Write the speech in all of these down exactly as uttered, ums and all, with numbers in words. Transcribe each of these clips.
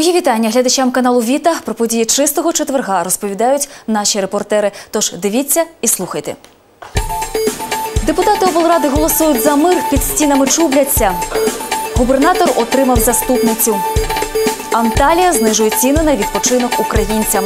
Мої вітання глядачам каналу Віта. Про події чистого четверга розповідають наші репортери. Тож дивіться і слухайте. Депутати облради голосують за мир, під стінами чубляться. Губернатор отримав заступницю. Анталія знижує ціни на відпочинок українцям.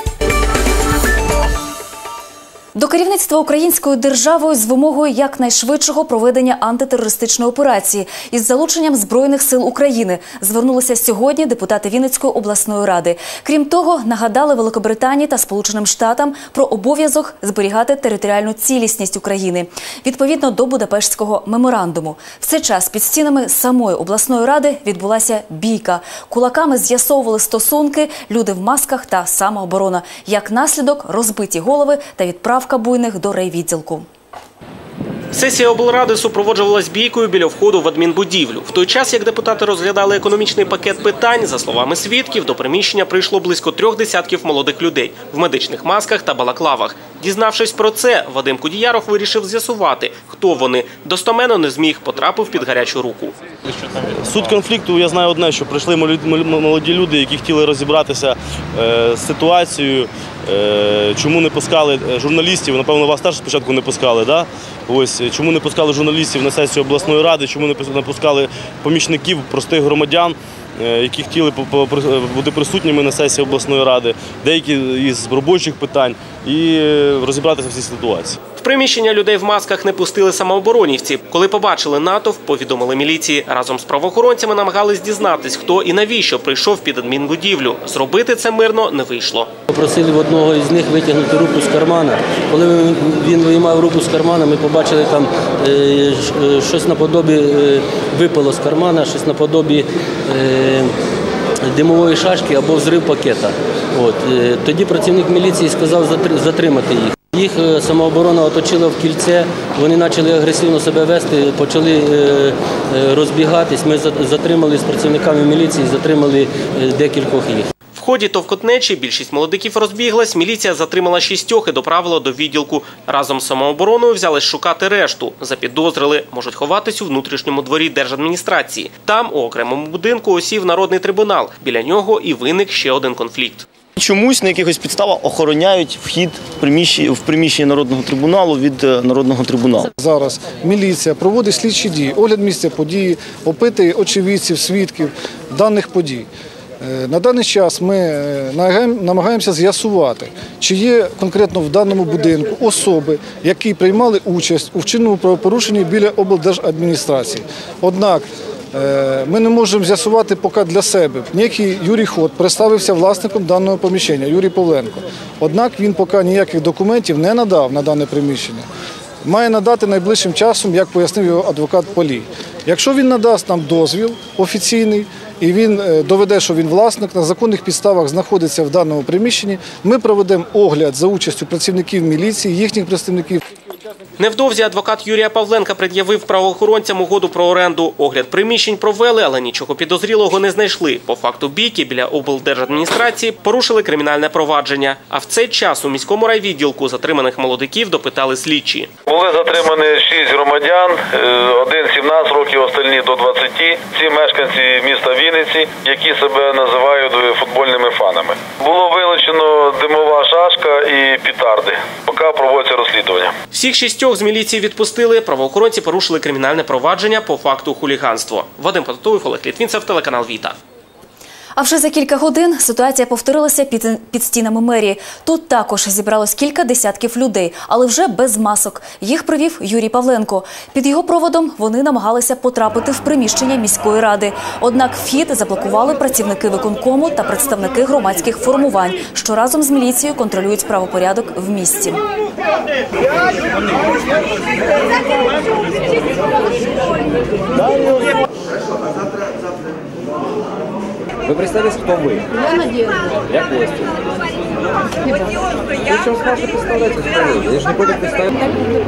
До керівництва українською державою з вимогою якнайшвидшого проведення антитерористичної операції із залученням Збройних сил України звернулися сьогодні депутати Вінницької обласної ради. Крім того, нагадали Великобританії та Сполученим Штатам про обов'язок зберігати територіальну цілісність України відповідно до Будапештського меморандуму. В цей час під стінами самої обласної ради відбулася бійка. Кулаками з'ясовували стосунки, люди в масках та самооборона. Як наслідок – розбиті голови та відправка буйних до райвідділку. Сесія облради супроводжувалась бійкою біля входу в адмінбудівлю. В той час, як депутати розглядали економічний пакет питань, за словами свідків, до приміщення прийшло близько трьох десятків молодих людей в медичних масках та балаклавах. Дізнавшись про це, Вадим Кудіяров вирішив з'ясувати, хто вони. Достоменно не зміг, потрапив під гарячу руку. Суть конфлікту, я знаю одне, що прийшли молоді люди, які хотіли розібратися з ситуацією, чому не пускали журналістів, напевно, вас теж спочатку не пускали, да? Ось, чому не пускали журналістів на сесію обласної ради, чому не пускали помічників, простих громадян, які хотіли бути присутніми на сесії обласної ради, деякі із робочих питань, і розібратися в цій ситуації. В приміщення людей в масках не пустили самооборонівці. Коли побачили натовп, повідомили міліції. Разом з правоохоронцями намагались дізнатись, хто і навіщо прийшов під адмінбудівлю. Зробити це мирно не вийшло. Попросили в одного із них витягнути руку з кармана. Коли він виймав руку з кармана, ми побачили там е, щось наподобі е, випало з кармана, щось наподобі е, димової шашки або взрив пакета. От. Е, тоді працівник міліції сказав затримати їх. Їх самооборона оточила в кільце, вони почали агресивно себе вести, почали розбігатись. Ми затримали з працівниками міліції, затримали декількох їх. В ході товкотнечі більшість молодиків розбіглась, міліція затримала шістьох і доправила до відділку. Разом з самообороною взялись шукати решту. Запідозрили, можуть ховатись у внутрішньому дворі держадміністрації. Там, у окремому будинку, осів народний трибунал. Біля нього і виник ще один конфлікт. Чомусь на якихось підставах охороняють вхід в приміщення Народного трибуналу від Народного трибуналу. Зараз міліція проводить слідчі дії, огляд місця події, опитує очевидців, свідків даних подій. На даний час ми намагаємося з'ясувати, чи є конкретно в даному будинку особи, які приймали участь у вчиненому правопорушенні біля облдержадміністрації. Однак ми не можемо з'ясувати поки для себе. Некий Юрій Ход представився власником даного приміщення, Юрій Павленко. Однак він поки ніяких документів не надав на дане приміщення. Має надати найближчим часом, як пояснив його адвокат Полій. Якщо він надасть нам дозвіл офіційний і він доведе, що він власник, на законних підставах знаходиться в даному приміщенні, ми проведемо огляд за участю працівників міліції, їхніх представників. Невдовзі адвокат Юрія Павленка пред'явив правоохоронцям угоду про оренду. Огляд приміщень провели, але нічого підозрілого не знайшли. По факту бійки біля облдержадміністрації порушили кримінальне провадження. А в цей час у міському райвідділку затриманих молодиків допитали слідчі. Були затримані шість громадян, один сімнадцять років, остальні до двадцяти. Ці мешканці міста Вінниці, які себе називають футбольними фанами. Було вилучено димова шашка і петарди. Поки проводиться розслідування. Всіх шістьох з міліції відпустили, правоохоронці порушили кримінальне провадження по факту хуліганства. Вадим Потатуєв, Олег Літвінцев, телеканал Віта. А вже за кілька годин ситуація повторилася під, під стінами мерії. Тут також зібралось кілька десятків людей, але вже без масок. Їх привів Юрій Павленко. Під його проводом вони намагалися потрапити в приміщення міської ради. Однак вхід заблокували працівники виконкому та представники громадських формувань, що разом з міліцією контролюють правопорядок в місті. Вы представились, кто вы? Я Надежда. Я Костя. Вы что спрашиваете, представляете, кто вы? Я же не буду представить.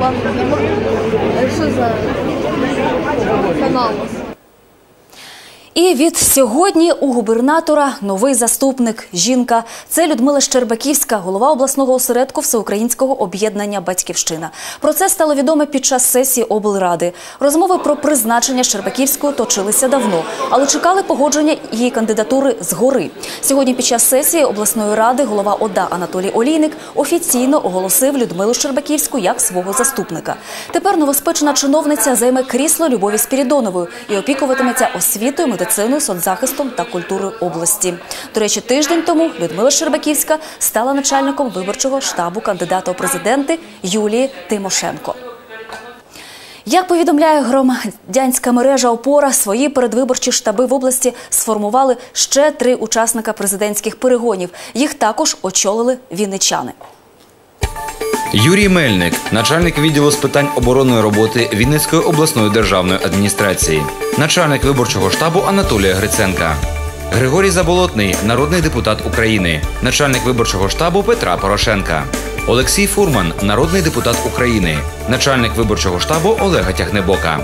Что за канал? І від сьогодні у губернатора новий заступник – жінка. Це Людмила Щербаківська, голова обласного осередку Всеукраїнського об'єднання «Батьківщина». Про це стало відомо під час сесії облради. Розмови про призначення Щербаківської точилися давно, але чекали погодження її кандидатури згори. Сьогодні під час сесії обласної ради голова ОДА Анатолій Олійник офіційно оголосив Людмилу Щербаківську як свого заступника. Тепер новоспечена чиновниця займе крісло Любові Спірідонової і опікуватиметься освітою, медициною, соцзахистом та культурою області. До речі, тиждень тому Людмила Щербаківська стала начальником виборчого штабу кандидата у президенти Юлії Тимошенко. Як повідомляє громадянська мережа «Опора», свої передвиборчі штаби в області сформували ще три учасника президентських перегонів. Їх також очолили вінничани. Юрій Мельник – начальник відділу з питань оборонної роботи Вінницької обласної державної адміністрації. Начальник виборчого штабу Анатолія Гриценка. Григорій Заболотний – народний депутат України. Начальник виборчого штабу Петра Порошенка. Олексій Фурман – народний депутат України. Начальник виборчого штабу Олега Тягнебока.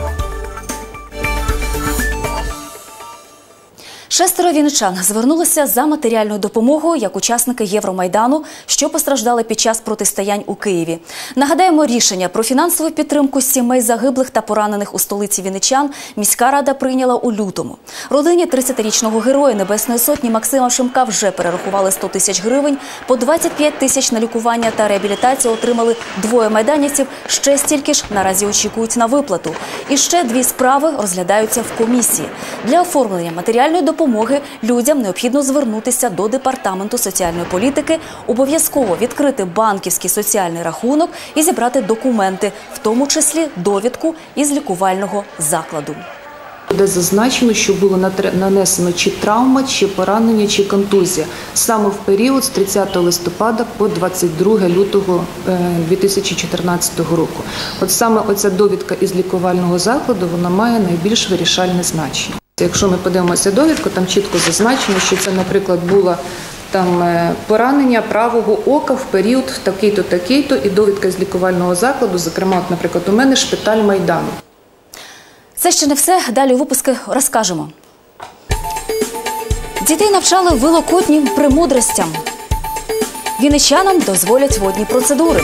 Шестеро вінничан звернулися за матеріальною допомогою як учасники Євромайдану, що постраждали під час протистоянь у Києві. Нагадаємо, рішення про фінансову підтримку сімей загиблих та поранених у столиці вінничан міська рада прийняла у лютому. Родині тридцятирічного героя Небесної Сотні Максима Шимка вже перерахували сто тисяч гривень, по двадцять п'ять тисяч на лікування та реабілітацію отримали двоє майданівців, ще стільки ж наразі очікують на виплату. І ще дві справи розглядаються в комісії. Для оформлення матеріальної допомоги Допомоги людям необхідно звернутися до Департаменту соціальної політики, обов'язково відкрити банківський соціальний рахунок і зібрати документи, в тому числі довідку із лікувального закладу. Де зазначено, що було нанесено чи травма, чи поранення, чи контузія саме в період з тридцятого листопада по двадцять друге лютого дві тисячі чотирнадцятого року. От саме оця довідка із лікувального закладу, вона має найбільш вирішальне значення. Якщо ми подивимося довідку, там чітко зазначено, що це, наприклад, було там поранення правого ока в період такий-то, такий-то, і довідка з лікувального закладу, зокрема, от, наприклад, у мене шпиталь Майдану. Це ще не все. Далі у випуску розкажемо. Дітей навчали великоднім премудростям. Вінничанам дозволять водні процедури.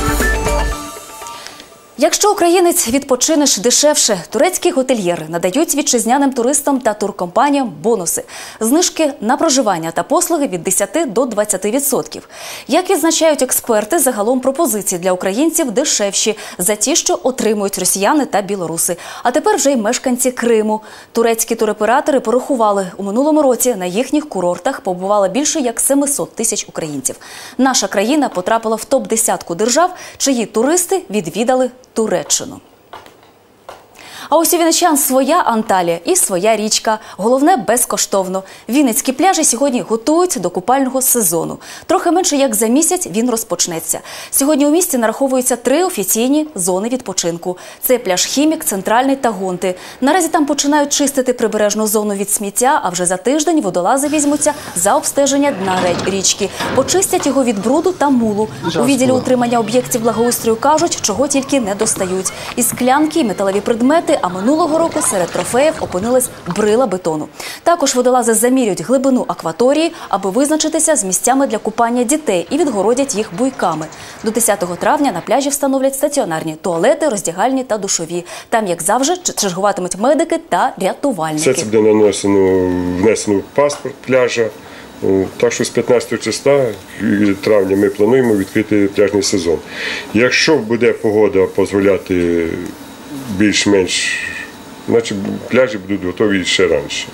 Якщо українець відпочинеш дешевше, турецькі готельєри надають вітчизняним туристам та туркомпаніям бонуси. Знижки на проживання та послуги від десяти до двадцяти відсотків. Як відзначають експерти, загалом пропозиції для українців дешевші за ті, що отримують росіяни та білоруси. А тепер вже й мешканці Криму. Турецькі туроператори порахували, у минулому році на їхніх курортах побувало більше як сімсот тисяч українців. Наша країна потрапила в топ-десятку держав, чиї туристи відвідали Туреччину. А ось у вінничан своя Анталія і своя річка. Головне – безкоштовно. Вінницькі пляжі сьогодні готують до купального сезону. Трохи менше як за місяць він розпочнеться. Сьогодні у місті нараховуються три офіційні зони відпочинку. Це пляж Хімік, Центральний та Гонти. Наразі там починають чистити прибережну зону від сміття, а вже за тиждень водолази візьмуться за обстеження дна річки. Почистять його від бруду та мулу. У відділі утримання об'єктів благоустрою кажуть, чого тільки не достають. І склянки, і металеві предмети, а минулого року серед трофеїв опинилась брила бетону. Також водолази замірюють глибину акваторії, аби визначитися з місцями для купання дітей і відгородять їх буйками. До десятого травня на пляжі встановлять стаціонарні туалети, роздягальні та душові. Там, як завжди, чергуватимуть медики та рятувальники. Все це буде нанесено, внесено в паспорт пляжа. Так що з п'ятнадцятого числа травня ми плануємо відкрити пляжний сезон. Якщо буде погода дозволяти більш-менш, значить пляжі будуть готові ще раніше.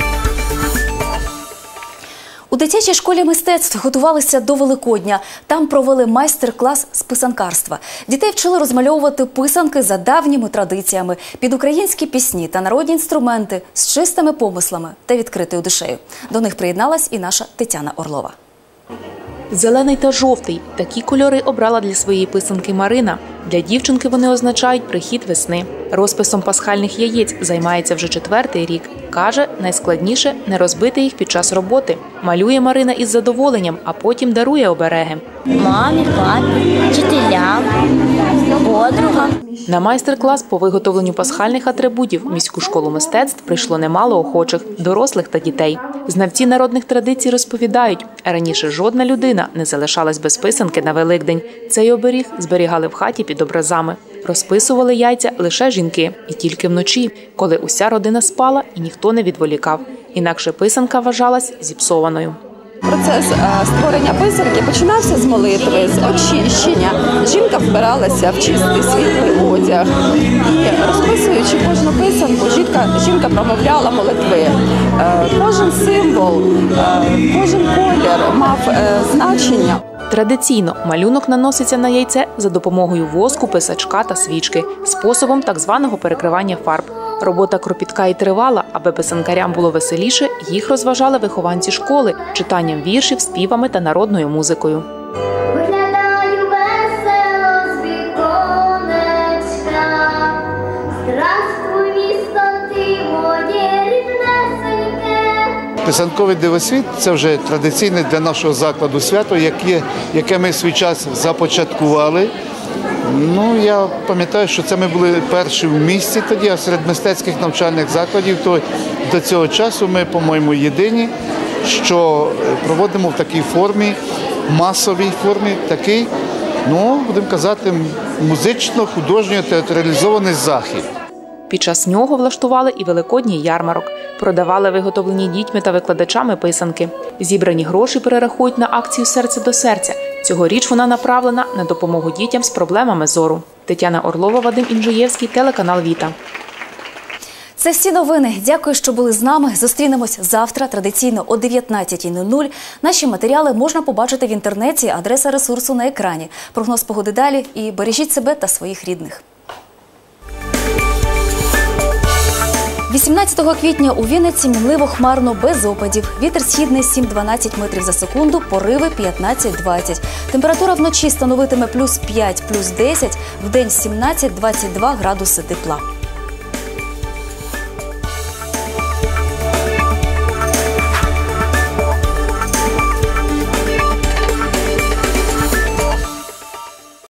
У дитячій школі мистецтв готувалися до Великодня. Там провели майстер-клас з писанкарства. Дітей вчили розмальовувати писанки за давніми традиціями, під українські пісні та народні інструменти, з чистими помислами та відкритою душею. До них приєдналась і наша Тетяна Орлова. Зелений та жовтий – такі кольори обрала для своєї писанки Марина. Для дівчинки вони означають прихід весни. Розписом пасхальних яєць займається вже четвертий рік. Каже, найскладніше – не розбити їх під час роботи. Малює Марина із задоволенням, а потім дарує обереги. Мамі, папі, вчителям, подругам. На майстер-клас по виготовленню пасхальних атрибутів в міську школу мистецтв прийшло немало охочих – дорослих та дітей. Знавці народних традицій розповідають, раніше жодна людина не залишалась без писанки на Великдень. Цей оберіг зберігали в хаті під образами. Розписували яйця лише жінки. І тільки вночі, коли уся родина спала і ніхто не відволікав. Інакше писанка вважалась зіпсованою. Процес створення писанки починався з молитви, з очищення. Жінка вбиралася в чистий світлий одяг. І розписуючи кожну писанку, жінка, жінка промовляла молитви. Кожен символ, кожен колір мав значення. Традиційно малюнок наноситься на яйце за допомогою воску, писачка та свічки, способом так званого перекривання фарб. Робота кропітка і тривала, аби писанкарям було веселіше, їх розважали вихованці школи читанням віршів, співами та народною музикою. Виглядаю весело з віконечка, здравствуй, місто, ти моє ріднесеньке. Писанковий дивосвіт – це вже традиційне для нашого закладу свято, яке, яке ми в свій час започаткували. Ну, я пам'ятаю, що це ми були перші в місті тоді, а серед мистецьких навчальних закладів, то до цього часу ми, по-моєму, єдині, що проводимо в такій формі, масовій формі, такий, ну, будемо казати, музично-художньо театралізований захід. Під час нього влаштували і великодній ярмарок. Продавали виготовлені дітьми та викладачами писанки. Зібрані гроші перерахують на акцію «Серце до серця». Цьогоріч вона направлена на допомогу дітям з проблемами зору. Тетяна Орлова, Вадим Інжиєвський, телеканал «Віта». Це всі новини. Дякую, що були з нами. Зустрінемось завтра, традиційно о дев'ятнадцятій нуль нуль. Наші матеріали можна побачити в інтернеті, адреса ресурсу на екрані. Прогноз погоди далі і бережіть себе та своїх рідних. вісімнадцятого квітня у Вінниці мінливо хмарно, без опадів. Вітер східний сім-дванадцять метрів за секунду, пориви п'ятнадцять-двадцять. Температура вночі становитиме плюс п'ять, плюс десять, вдень сімнадцять-двадцять два градуси тепла.